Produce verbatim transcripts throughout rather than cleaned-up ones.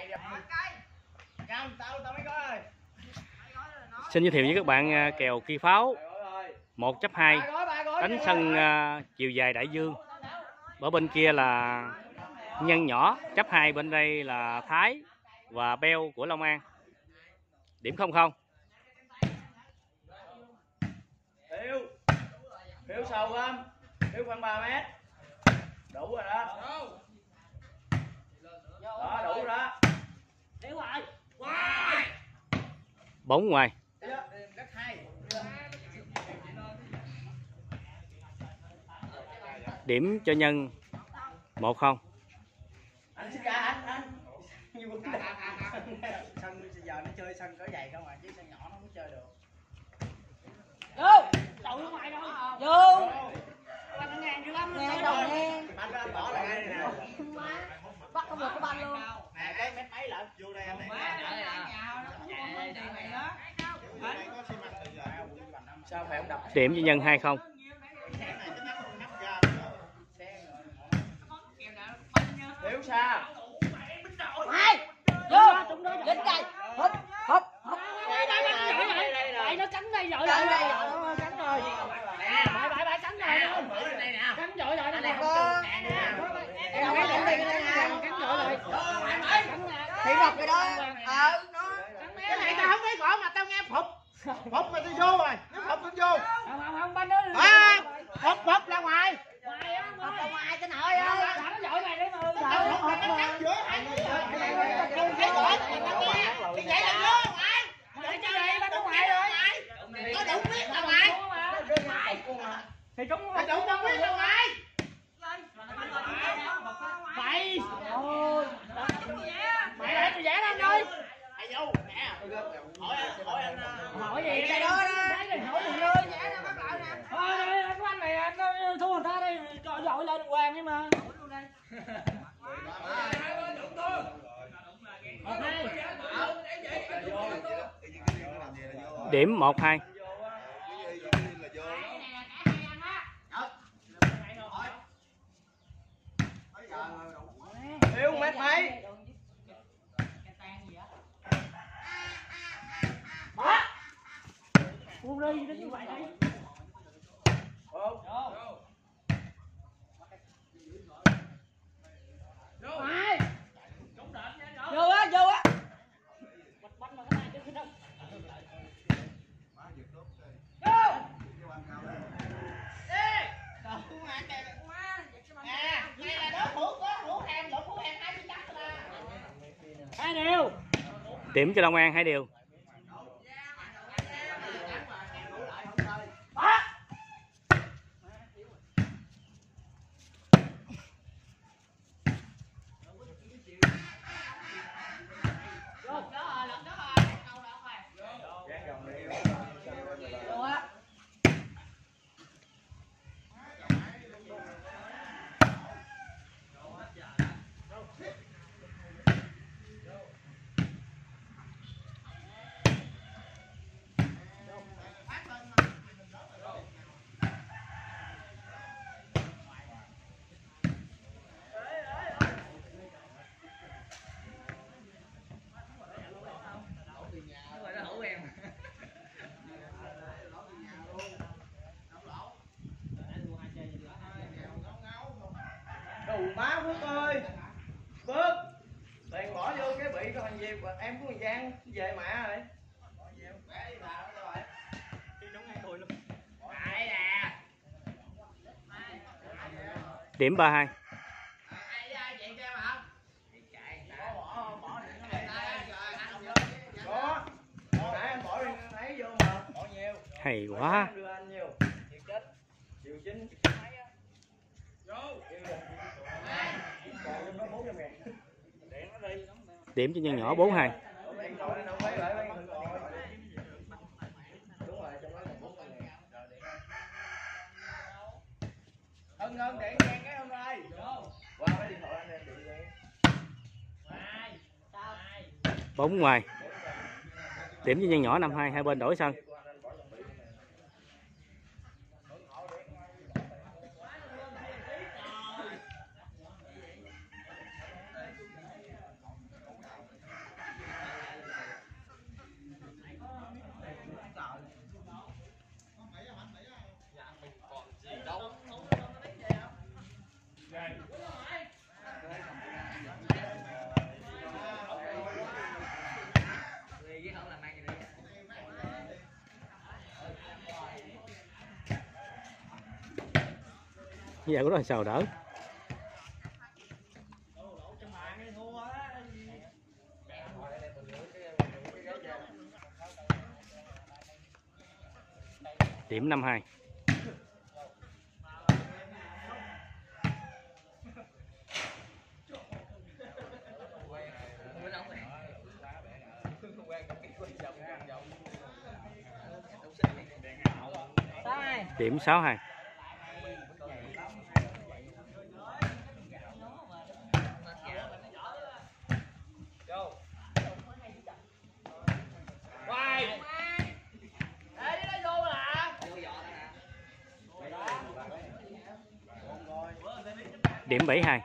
Xin giới thiệu với các bạn kèo Kỳ Pháo một chấp hai đánh sân chiều dài Đại Dương. Ở bên kia là Nhân Nhỏ chấp hai, bên đây là Thái và Beo của Long An. Điểm không không. Thiếu Thiếu sâu không? Thiếu khoảng ba mét. Đủ rồi đó. Đó, đủ rồi đó. Bóng ngoài. Điểm cho Nhân một không. Anh xin ra anh anh. Như vấn đề. Sân bây giờ nó chơi sân cỡ dày không à, chứ sân nhỏ nó không chơi được. Vô. Đậu ra ngoài rồi. Vô. Banh ngàn dữ lắm. Nghe đầu nghe. Banh đó anh bỏ lại đây nè. Bắt không được cái banh luôn. Nè cái mét mấy lận. Vô đây anh này. Sao phải không đập? Điểm cho Nhân hai không. Thiếu xa. Hai. Vô. Lên cây. Húp. Húp. Húp. Đây đây đây đây. Đây nó cắn đây rồi. Đây đây rồi. Cắn rồi. Nè, bãi bãi bãi cắn rồi. Cắn rồi rồi đây nè. Nè nè. Em cái điểm đi đây nè. Cắn rồi rồi. Thì một rồi đó. Ờ nó. Cái này tao không biết gọi mà tao nghe phục. Phục mà tao vô rồi. Nếu phục tao vô. Không không không banh đó. À, phục phục ra ngoài. Ngoài á, ngoài. Ngoài cái nội ơi. Thẳng dội này đấy mà. Tao phục nó cắn giữa hai người. Cái gọi tao nghe. Thì vậy là vô ngoài. Để cho đây banh ở ngoài rồi. Có đủ biết là ngoài. Thì trúng Thì đủ đâu biết là ngoài. Mày. Ôi. Mày để tôi vẽ lên thôi. Mày vô nè. Hỏi hỏi anh Hỏi gì đây đó. Hỏi gì ơi. Thôi anh anh này anh thua người ta đây, cho dội lên hoàng đi mà. Điểm một hai. Thiếu mét mấy. Buông đi đến như vậy đây. Mày. Vô á, vô á. Banh mà cái này chứ đâu. Vô. Đi. Đâu mà kìa. Nè, này là đó hũ có hũ hàng, lỗ hũ hàng hai mươi chắc là. Hai điều. Điểm cho Long An hai điều. Đồ má Phước ơi. Phước. Tiền bỏ vô cái bị cái thằng gì em của thằng Giang về mẹ rồi. Điểm ba hai. Hay quá. Điểm cho Nhân Nhỏ bốn hai. Hân Hân điện nghe cái Hân ơi. Qua cái điện thoại anh em điện đi. Bóng ngoài. Điểm cho Nhân Nhỏ năm hai, hai bên đổi sân. Giờ của nó sao đỡ. Điểm năm hai. Điểm sáu hai. Điểm bảy hai.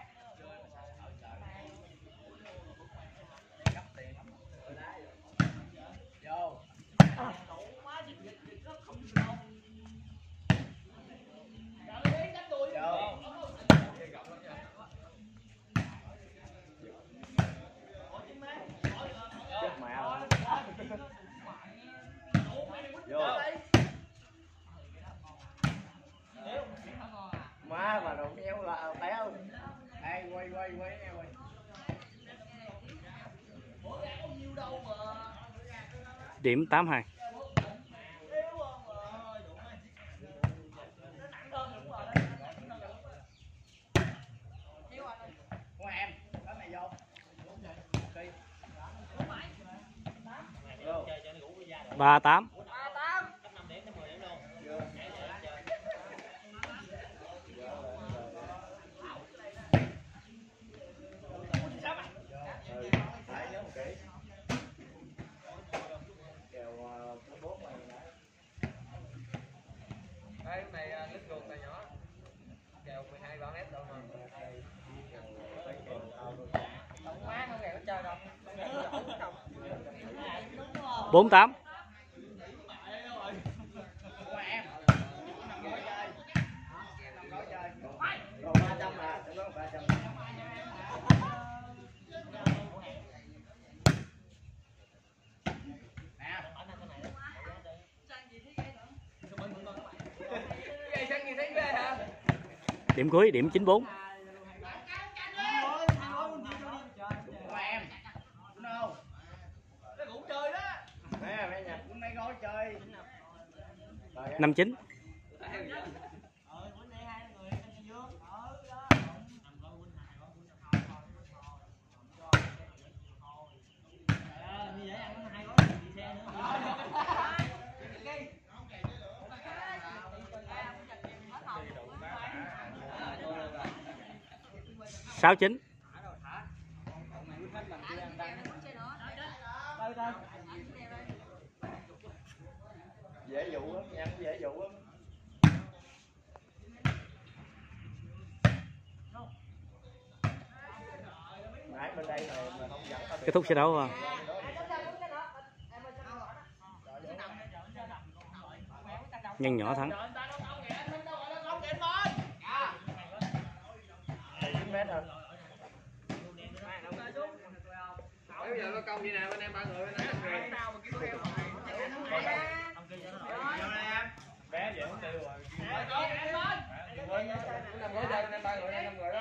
Má mà đồ heo là béo. Đây quay quay quay em ơi. Điểm tám hai. Ba tám. Đây này lít ruột này nhỏ. Kèo mười hai con ép đâu mà. Má không kèo chơi đâu. Bốn tám. Điểm cuối điểm chín bốn. Năm chín. Sáu chín. Dễ dụ lắm, em dễ dụ lắm. Nãy bên đây mà mà không dẫn tao đi. Kết thúc trận đấu. Nhân nhỏ thắng. Mét rồi. Bây giờ nó công như nào bên em ba người bên em năm người. Bé vậy không tiêu rồi. Năm gói chơi bên em ba người năm người.